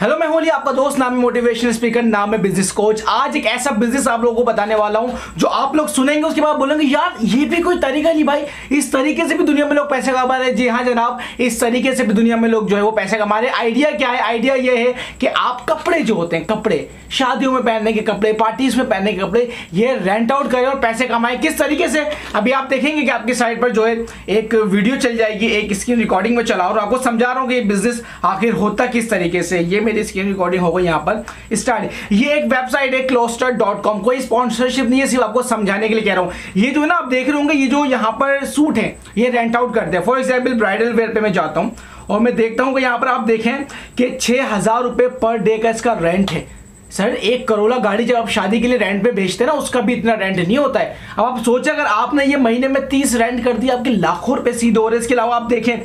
Hello, मैं हूं अली, आपका दोस्त, नाम है मोटिवेशनल स्पीकर, नाम है बिजनेस कोच। आज एक ऐसा बिजनेस आप लोगों को बताने वाला हूं जो आप लोग सुनेंगे उसके बाद बोलेंगे यार ये भी कोई तरीका नहीं भाई, इस तरीके से भी दुनिया में लोग पैसे कमा रहे हैं। जी हाँ जनाब, इस तरीके से भी दुनिया में लोग जो है वो पैसे कमा रहे हैं। आइडिया क्या है? आइडिया ये है कि आप कपड़े जो होते हैं, कपड़े शादियों में पहनने के कपड़े, पार्टीज में पहनने के कपड़े, ये रेंट आउट करें और पैसे कमाएं। किस तरीके से? अभी आप देखेंगे कि आपकी साइट पर जो है एक वीडियो चल जाएगी, एक स्क्रीन रिकॉर्डिंग में चला और आपको समझा रहा हूँ कि ये बिजनेस आखिर होता किस तरीके से। ये मेरी स्क्रीन रिकॉर्डिंग होगा यहाँ पर स्टार्ट। ये एक वेबसाइट है closter.com, कोई स्पॉन्सरशिप नहीं है, सिर्फ आपको समझाने के लिए कह रहा हूँ। ये जो है ना आप देख रहे होंगे, ये जो यहाँ पर सूट है ये रेंट आउट करते हैं। फॉर एग्जाम्पल ब्राइडल वेयर पे मैं जाता हूँ और मैं देखता हूँ कि यहाँ पर आप देखें कि 6,000 रुपये पर डे का इसका रेंट है। सर, एक करोला गाड़ी जब आप शादी के लिए रेंट पे बेचते हैं ना, उसका भी इतना रेंट नहीं होता है। अब आप सोचें अगर आपने ये महीने में 30 रेंट कर दिया, आपके लाखों रुपए सीधे हो रहे। इसके अलावा आप देखें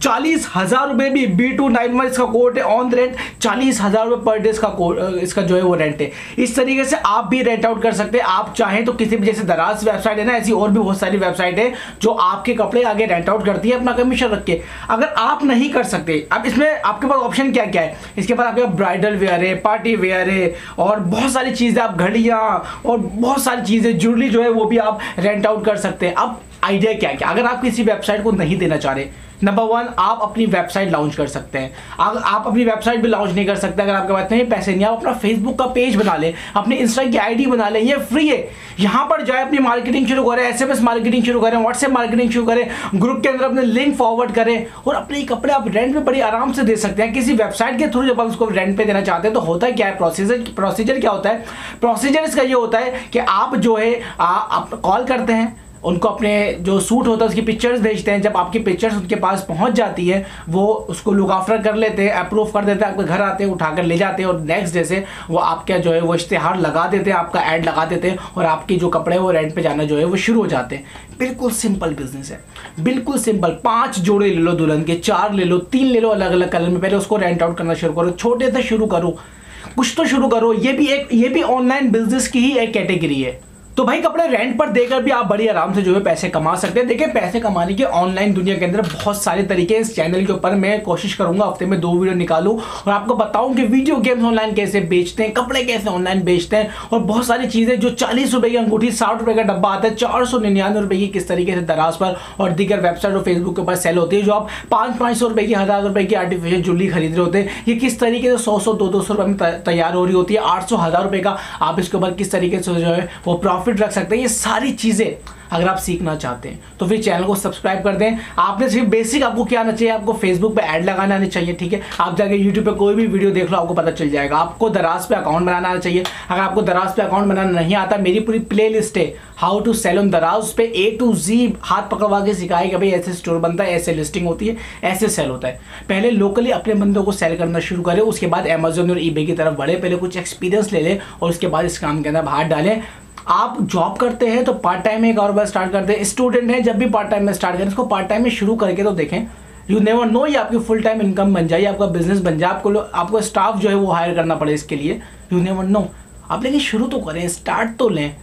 40,000 रुपये भी B291 इसका कोड है, ऑन रेंट 40,000 रुपये पर डे इसका जो है वो रेंट है। इस तरीके से आप भी रेंट आउट कर सकते हैं। आप चाहें तो किसी भी, जैसे दराज वेबसाइट है ना, ऐसी और भी बहुत सारी वेबसाइट है जो आपके कपड़े आगे रेंट आउट करती है अपना कमीशन रख के। अगर आप नहीं कर सकते, अब इसमें आपके पास ऑप्शन क्या क्या है? इसके पास आपके पास ब्राइडल वेयर है, पार्टी वेयर है और बहुत सारी चीजें, आप घड़ियां और बहुत सारी चीजें, ज्वेलरी जो है वो भी आप रेंट आउट कर सकते हैं। अब आइडिया क्या क्या? अगर आप किसी वेबसाइट को नहीं देना चाह रहे, नंबर 1 आप अपनी वेबसाइट लॉन्च कर सकते हैं। अगर आप अपनी वेबसाइट भी लॉन्च नहीं कर सकते, अगर आपके पास नहीं पैसे नहीं, आप अपना फेसबुक का पेज बना लें, अपनी इंस्टा की आईडी बना लें, ये फ्री है। यहाँ पर जाए, अपनी मार्केटिंग शुरू करें, SMS मार्केटिंग शुरू करें, व्हाट्सएप मार्केटिंग शुरू करें, ग्रुप के अंदर अपने लिंक फॉरवर्ड करें और अपने कपड़े आप रेंट पे बड़ी आराम से दे सकते हैं। किसी वेबसाइट के थ्रू जब आप उसको रेंट पे देना चाहते हैं तो होता है क्या है, प्रोसीजर क्या होता है? प्रोसीजर इसका ये होता है कि आप जो है आप कॉल करते हैं, उनको अपने जो सूट होता है उसकी पिक्चर्स भेजते हैं। जब आपकी पिक्चर्स उनके पास पहुंच जाती है, वो उसको लुक आफ्टर कर लेते हैं, अप्रूव कर देते हैं, आपके घर आते हैं, उठाकर ले जाते हैं और नेक्स्ट डे से वो आपका जो है वो इश्तेहार लगा देते हैं, आपका ऐड लगा देते हैं और आपकी जो कपड़े वो रेंट पे जाना जो है वो शुरू हो जाते हैं। बिल्कुल सिंपल बिजनेस है, बिल्कुल सिंपल। 5 जोड़े ले लो दुल्हन के, 4 ले लो, 3 ले लो अलग अलग कलर में। पहले उसको रेंट आउट करना शुरू करो, छोटे से शुरू करो, कुछ तो शुरू करो। ये भी ऑनलाइन बिजनेस की ही एक कैटेगरी है। तो भाई कपड़े रेंट पर देकर भी आप बड़ी आराम से जो है पैसे कमा सकते हैं। देखिए, पैसे कमाने के ऑनलाइन दुनिया के अंदर बहुत सारे तरीके हैं। इस चैनल के ऊपर मैं कोशिश करूंगा हफ्ते में 2 वीडियो निकालूं और आपको बताऊं कि वीडियो गेम्स ऑनलाइन कैसे बेचते हैं, कपड़े कैसे ऑनलाइन बेचते हैं और बहुत सारी चीजें। जो 40 रुपए की अंगूठी 60 रुपए का डब्बा आता है, 499 रुपए की किस तरीके से दराज पर और दीगर वेबसाइट और फेसबुक के ऊपर सेल होती है। जो आप 500 रुपए की, 1000 रुपए की आर्टिफिशियल ज्वेलरी खरीद रहे होते हैं, ये किस तरीके से 100 200 रुपए में तैयार हो रही होती है। 800 1000 रुपए का आप इसके ऊपर किस तरीके से जो है वो प्रॉफिट रख सकते हैं। ये सारी चीजें अगर आप सीखना चाहते हैं तो फिर चैनल को सब्सक्राइब कर दें। आपने सिर्फ बेसिक, आपको क्या आना चाहिए? आपको फेसबुक पे ऐड लगाना आना चाहिए, ठीक है। आप जाके यूट्यूब पे कोई भी वीडियो देख लो, आपको पता चल जाएगा। आपको दराज पे अकाउंट बनाना आना चाहिए। अगर आपको दराज पे अकाउंट बनाना नहीं आता, मेरी पूरी प्लेलिस्ट है हाउ टू सेल ऑन दराज, उस पे A to Z हाथ पकड़वा के सिखाए कि भाई ऐसे स्टोर बनता है, ऐसे लिस्टिंग होती है, ऐसे सेल होता है। पहले लोकली अपने बंदों को सेल करना शुरू करें, उसके बाद अमेजोन और eBay की तरफ बढ़े। पहले कुछ एक्सपीरियंस ले लें और उसके बाद इस काम के अंदर हाथ डालें। आप जॉब करते हैं तो पार्ट टाइम में एक कारोबार स्टार्ट करते हैं। स्टूडेंट है, जब भी पार्ट टाइम में स्टार्ट करें, इसको पार्ट टाइम में शुरू करके तो देखें। यू नेवर नो, ये आपकी फुल टाइम इनकम बन जाए, आपका बिजनेस बन जाए। आपको स्टाफ जो है वो हायर करना पड़े इसके लिए, यू नेवर नो। आप लेकिन शुरू तो करें, स्टार्ट तो लें।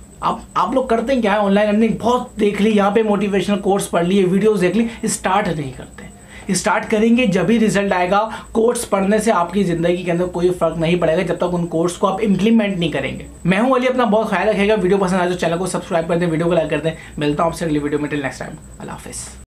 आप लोग करते हैं क्या है? ऑनलाइन अर्निंग बहुत देख ली, यहाँ पे मोटिवेशनल कोर्स पढ़ लिए, वीडियोस देख ली, स्टार्ट नहीं करते। स्टार्ट करेंगे जब भी रिजल्ट आएगा। कोर्स पढ़ने से आपकी जिंदगी के अंदर कोई फर्क नहीं पड़ेगा जब तक उन कोर्स को आप इंप्लीमेंट नहीं करेंगे। मैं हूं अली, अपना बहुत ख्याल रखेगा। वीडियो पसंद आए तो चैनल को सब्सक्राइब कर दें, वीडियो को लाइक कर दें। मिलता हूं आपसे अगली वीडियो में। टिल नेक्स्ट टाइम, अल्लाह हाफिज़।